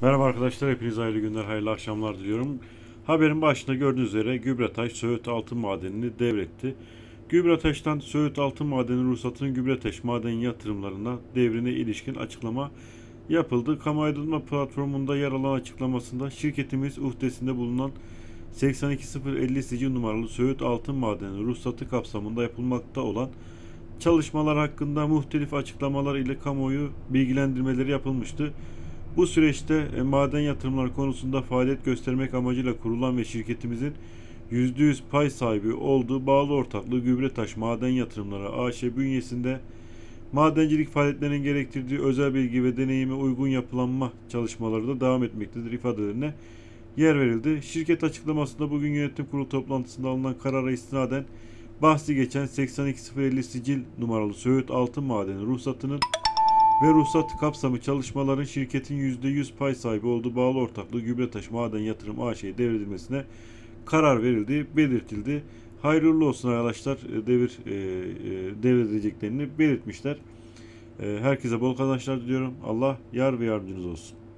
Merhaba arkadaşlar, hepinize hayırlı günler, hayırlı akşamlar diliyorum. Haberin başında gördüğünüz üzere Gübretaş Söğüt Altın Madeni'ni devretti. Gübretaş'tan Söğüt Altın Madeni ruhsatının Gübretaş maden yatırımlarına devrine ilişkin açıklama yapıldı. Kamu aydınlatma platformunda yer alan açıklamasında şirketimiz uhdesinde bulunan 82050 sicil numaralı Söğüt Altın Madeni ruhsatı kapsamında yapılmakta olan çalışmalar hakkında muhtelif açıklamalar ile kamuoyu bilgilendirmeleri yapılmıştı. Bu süreçte maden yatırımları konusunda faaliyet göstermek amacıyla kurulan ve şirketimizin %100 pay sahibi olduğu bağlı ortaklığı Gübretaş Maden Yatırımları AŞ bünyesinde madencilik faaliyetlerinin gerektirdiği özel bilgi ve deneyime uygun yapılanma çalışmaları da devam etmektedir ifadelerine yer verildi. Şirket açıklamasında bugün yönetim kurulu toplantısında alınan karara istinaden bahsi geçen 82050 sicil numaralı Söğüt Altın Madeni ruhsatının ve ruhsat kapsamı çalışmaların şirketin %100 pay sahibi olduğu bağlı ortaklığı Gübretaş Maden Yatırım AŞ'ye devredilmesine karar verildiği belirtildi. Hayırlı olsun arkadaşlar, devredileceklerini belirtmişler. Herkese bol kazançlar diliyorum. Allah yar ve yardımcınız olsun.